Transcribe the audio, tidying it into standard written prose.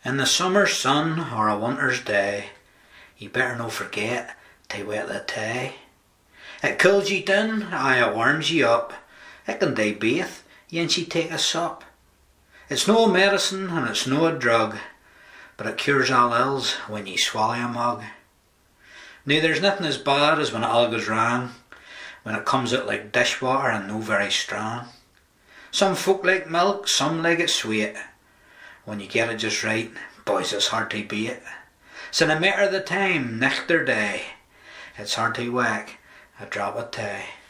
In the summer sun or a winter's day, you better no forget to wet the tay. It cools ye down, aye it warms ye up. It can do baith, yen she take a sup. It's no a medicine and it's no a drug, but it cures all ills when ye swallow a mug. Now there's nothing as bad as when it all goes wrong, when it comes out like dishwater and no very strong. Some folk like milk, some like it sweet. When you get it just right, boys, it's hard to beat. So no matter the time, nicht or day, it's hard to whack a drop of tay.